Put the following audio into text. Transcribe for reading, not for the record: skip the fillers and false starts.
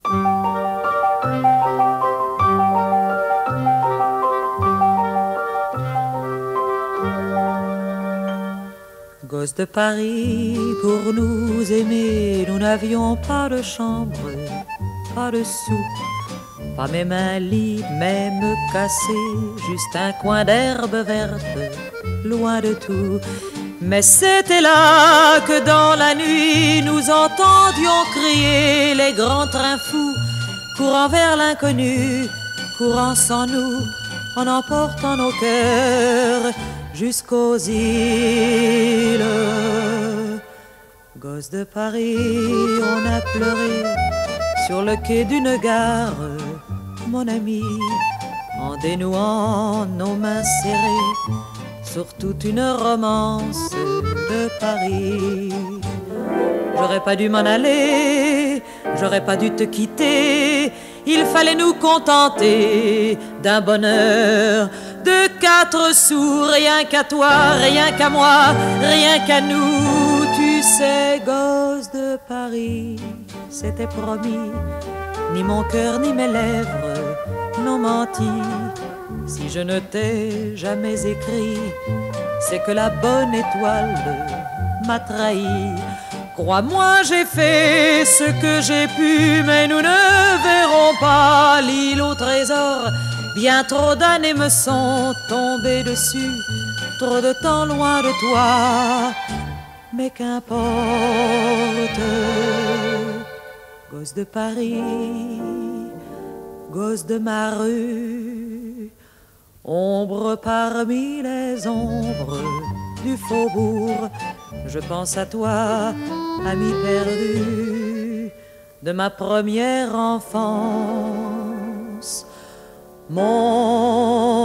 Gosses de Paris, pour nous aimer, nous n'avions pas de chambre, pas de soupe, pas même un lit, même cassé, juste un coin d'herbe verte, loin de tout. Mais c'était là que dans la nuit nous entendions crier les grands trains fous, courant vers l'inconnu, courant sans nous, en emportant nos cœurs jusqu'aux îles. Gosses de Paris, on a pleuré sur le quai d'une gare, mon ami, en dénouant nos mains serrées sur toute une romance de Paris. J'aurais pas dû m'en aller, j'aurais pas dû te quitter, il fallait nous contenter d'un bonheur de 4 sous, rien qu'à toi, rien qu'à moi, rien qu'à nous. Tu sais, gosse de Paris, c'était promis, ni mon cœur ni mes lèvres n'ont menti. Si je ne t'ai jamais écrit, c'est que la bonne étoile m'a trahi. Crois-moi, j'ai fait ce que j'ai pu, mais nous ne verrons pas l'île au trésor. Bien trop d'années me sont tombées dessus, trop de temps loin de toi, mais qu'importe. Gosse de Paris, gosse de ma rue, ombre parmi les ombres du faubourg, je pense à toi, ami perdu de ma première enfance. Mon